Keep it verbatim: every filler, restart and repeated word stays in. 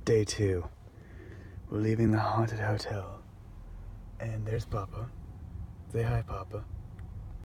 Day two. We're leaving the haunted hotel. And there's Papa. Say hi, Papa.